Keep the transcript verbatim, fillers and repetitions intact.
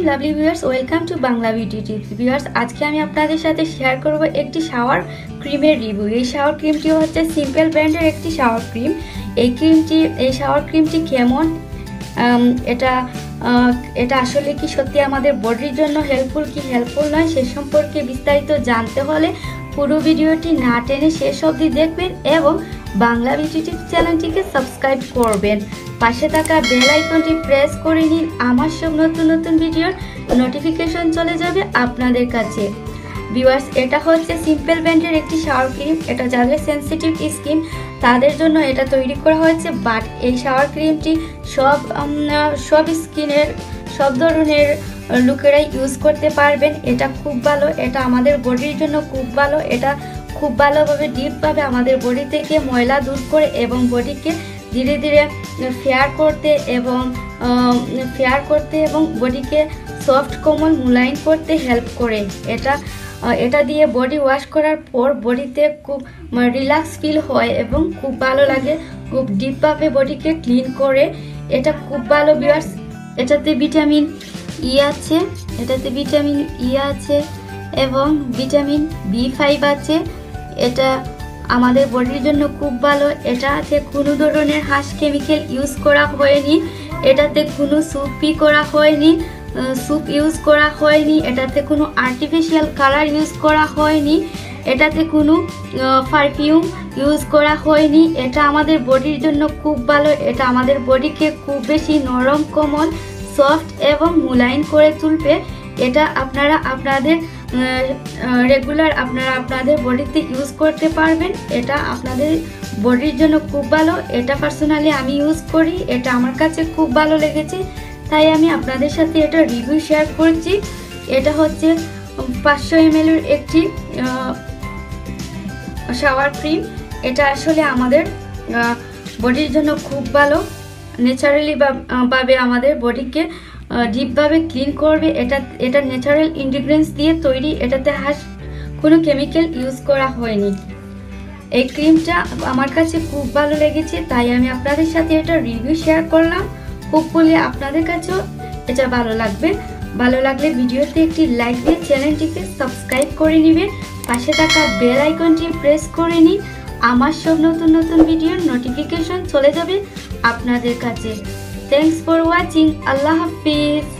Lovely viewers, welcome to Bangla beauty tips. Viewers, আজকে আমি আপনাদের সাথে শেয়ার করব একটি শাওয়ার ক্রিমের রিভিউ। এই শাওয়ার ক্রিমটি হচ্ছে সিম্পল ব্র্যান্ডের একটি শাওয়ার ক্রিম। এই ক্রিমটি এই শাওয়ার ক্রিমটি কেমন, এটা এটা আসলে কি সত্যি আমাদের বডির জন্য হেল্পফুল কি হেল্পফুল নয় সে সম্পর্কে বিস্তারিত জানতে হলে পুরো ভিডিওটি না টেনে শেষ অবধি দেখবেন এবং বাংলা বিউটি টিপস চ্যানেলটিকে সাবস্ক্রাইব করবেন। পাশে থাকা বেল আইকনটি প্রেস করে নিন, আমার সব নতুন নতুন ভিডিওর নোটিফিকেশন চলে যাবে আপনাদের কাছে। ভিউয়ার্স, এটা হচ্ছে সিম্পল ব্র্যান্ডের একটি শাওয়ার ক্রিম। এটা যাদের সেনসিটিভ স্কিন তাদের জন্য এটা তৈরি করা হয়েছে, বাট এই শাওয়ার ক্রিমটি সব সব স্কিনের সব ধরনের লোকেরাই ইউজ করতে পারবেন। এটা খুব ভালো, এটা আমাদের বডির জন্য খুব ভালো। এটা খুব ভালোভাবে ডিপভাবে আমাদের বডি থেকে ময়লা দূর করে এবং বডিকে ধীরে ধীরে ফেয়ার করতে এবং ফেয়ার করতে এবং বডিকে সফট কোমল মুলায়ম করতে হেল্প করে। এটা এটা দিয়ে বডি ওয়াশ করার পর বডিতে খুব রিল্যাক্স ফিল হয় এবং খুব ভালো লাগে, খুব ডিপভাবে বডিকে ক্লিন করে। এটা খুব ভালো ভিউয়ার্স। এটাতে ভিটামিন ই আছে, এটাতে ভিটামিন ই আছে এবং ভিটামিন বি ফাইভ আছে। এটা আমাদের বডির জন্য খুব ভালো। এটাতে কোনো ধরনের হার্শ কেমিক্যাল ইউজ করা হয়নি, এটাতে কোনো সুপি করা হয়নি স্যুপ ইউজ করা হয়নি, এটাতে কোনো আর্টিফিশিয়াল কালার ইউজ করা হয়নি, এটাতে কোনো পারফিউম ইউজ করা হয়নি। এটা আমাদের বডির জন্য খুব ভালো। এটা আমাদের বডিকে খুব বেশি নরম কোমল সফট এবং মুলায়ম করে তুলবে। এটা আপনারা আপনাদের রেগুলার আপনারা আপনাদের বডিতে ইউজ করতে পারবেন। এটা আপনাদের বডির জন্য খুব ভালো। এটা পার্সোনালি আমি ইউজ করি, এটা আমার কাছে খুব ভালো লেগেছে, তাই আমি আপনাদের সাথে এটা রিভিউ শেয়ার করছি। এটা হচ্ছে পাঁচশো এম এল এর একটি শাওয়ার ক্রিম। এটা আসলে আমাদের বডির জন্য খুব ভালো, ন্যাচারালি ভাবে আমাদের বডিকে ডিপভাবে ক্লিন করবে। এটা এটা ন্যাচারাল ইনগ্রিডিয়েন্টস দিয়ে তৈরি, এটাতে হাস কোনো কেমিক্যাল ইউজ করা হয়নি। এই ক্রিমটা আমার কাছে খুব ভালো লেগেছে, তাই আমি আপনাদের সাথে এটা রিভিউ শেয়ার করলাম। হোপফুলি আপনাদের কাছেও এটা ভালো লাগবে। ভালো লাগলে ভিডিওতে একটি লাইক দিয়ে চ্যানেলটিকে সাবস্ক্রাইব করে নেবেন। পাশে থাকা বেল আইকনটি প্রেস করে নিন, আমার সব নতুন নতুন ভিডিওর নোটিফিকেশন চলে যাবে আপনাদের কাছে। Thanks for watching. আল্লাহ হাফিজ।